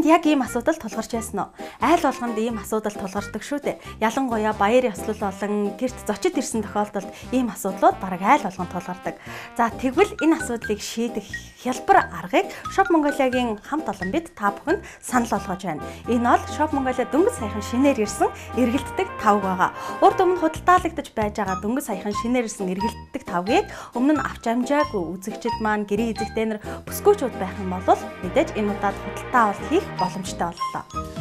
яг ийм асуудал тулгарч байсан уу? Айл болгонд ийм асуудал тулгардаг шүү дээ. Ялангуяа баяр ёслол болон гэрт зочид ирсэн тохиолдолд ийм асуудлууд бараг айл болгонд тулгардаг. За тэгвэл энэ асуудлыг шийдэх хялбар аргыг Shop Mongolia-гийн хамт олон бид та бүхэнд санал болгож байна. Энэ бол Shop Mongolia дөнгөж саяхан шинээр ирсэн эргэлддэг тавг байгаа. Урд өмнө худалдаалагдаж байж байгаа дөнгөж саяхан шинээр ирсэн эргэлддэг тавгийг өмнө нь авч амжаагүй үзэгчид маань гэрээ эзэгтэй нар бүсгүйчүүд байх юм бол мэдээж энэ удаад худалдаа авалт хийх боломжтой боллоо.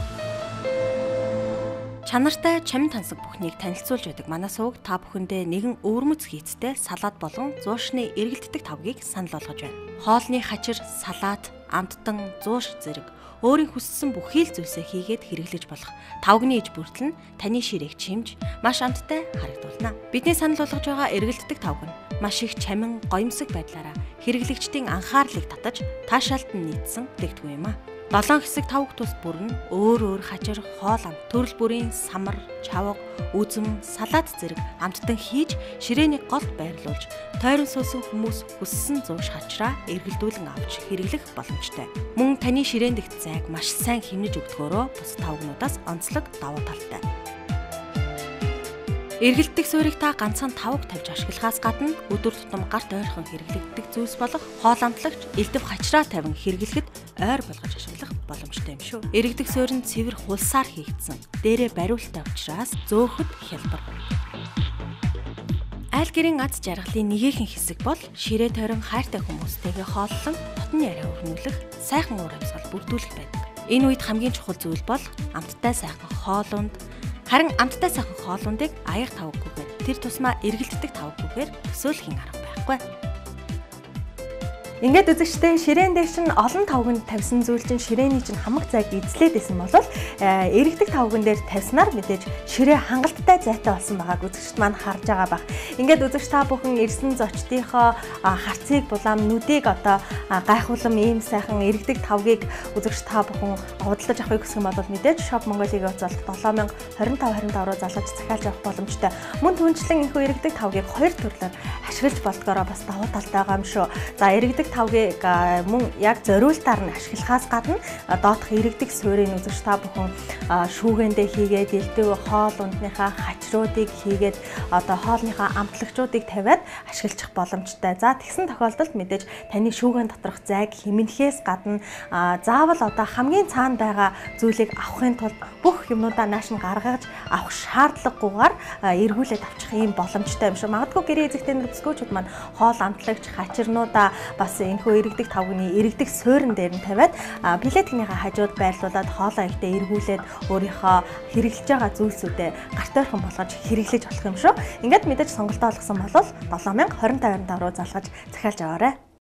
Чанартай чамин тансаг бүхнийг танилцуулж байдаг манай сувг та бүхэндээ нэгэн өвөрмөц хийцтэй салаад болон зуушны эргэлддэг тавгийг санал болгож байна. Хоолны хачир, салаад, амттан, зууш зэрэг өөрийн хүссэн бүхий л зүйлсээ хийгээд хэрэглэж болох тавгны иж бүртэл нь таны ширээг чимж маш амттай харагдуулна. Бидний санал болгож байгаа эргэлддэг тавг нь маш их чамин, гоёмсог байдлаараа хэрэглэгчдийн анхаарлыг татаж таашаалтан нийцсэн дээгтгүй юм а. 7 хэсэг тавг тус бүр нь өөр хачир, хоол амт, төрөл бүрийн самар, чавга, үзэм, салаад зэрэг амттан хийж ширээний голд байрлуулж тойрон суусан хүмүүс хүссэн зууш хачраа эргэлдүүлэн авч хэрэглэх боломжтой. Мөн таны ширээн дэгт зайг маш сайн хэмнэж өгдгөөрөө бус тавгнуудаас онцлог давуу талтай. Эргэлддэг суурийг та ганцхан тавг тавьж ашиглахаас гадна өдөр тутам гарт ойрхон хэрэглэгддэг зүйлс болох хоол амтлагч, элдв хачраа тавин хэрэглэхэд ойр болгож ашиглах боломжтой юм шүү. Эргэлдэх суурь нь цэвэр хулсаар хийгдсэн. Дээрээ бариулттай учраас зөөхөд хялбар. Айл гэрийн аз жаргалын нэгэн хэсэг бол ширээ тойрон хайртай хүмүүстэйгээ хооллон хотны яриа өрнүүлэх, сайхан уур амьсгал бүрдүүлэх байдаг. Энэ үед хамгийн чухал зүйл бол амттай сайхан хоолунд. Харин амттай сайхан хоолундыг аяг тавггүйгээр тэр тусмаа эргэлддэг тавггүйгээр төсөөлхийн арга байхгүй. Ингээд үзэгчтэй ширээн дээр чинь олон тавганд тавьсан зүйл чинь ширээний чинь хамаг зайг эзлээд исэн бол эргэлдэг тавган дээр тавьснаар мэдээж ширээ хангалттай зайтай болсон байгааг үзэгчд маань харж байгаа бах. Ингээд үзэгч та бүхэн ирсэн зочдынхоо харцыг булаам нүдийг одоо гайхуулам ийм сайхан эргэлдэг тавгийг үзэгч та бүхэн худалдаж авахыг хүсэх юм бол мэдээж Shop Mongolia-гийн уцалт 7025 руу залгаж захиалж авах боломжтой. Мөн түнчлэн энэхүү эргэлдэг тавгийг хоёр төрлөөр ашиглаж болдгоороо бас давуу талтай байгаа юм шүү. За эргэлдэг тавгийг мөн яг зориултаар нь ашиглахаас гадна доотх эргэлдэг суурийг үзэгч та бүхэн шүүгээндээ хийгээд элдв хоол ундныхаа хачруудыг хийгээд одоо хоолныхаа амтлагчуудыг тавиад ашиглах боломжтой. За тэгсэн тохиолдолд мэдээж таны шүүгэн доторх зайг хэмнэхээс гадна заавал одоо хамгийн цаана байгаа зүйлийг авахын тулд бүх юмнуудаа нааш нь гаргаж авах шаардлагагүйгээр эргүүлээд авчих ийм боломжтой юм шүү. Магадгүй гэрээ эзэгтэй нар бүсгүйчүүд маань хоол амтлагч хачирнуудаа бас энэхүү эргэлдэг тавгны эргэлдэг суурин дээр нь тавиад билетийнхээ хажууд байрлуулад хоолоо ихтэй эргүүлээд өөрийнхөө хэрэглэж байгаа зүйлсүүдээ гарт ойрхон болгож хэрэглэж болох юм шүү. Ингээд мэдээж сонголтоо олгосон бол 7025 руу залгаж захиалж аваарай.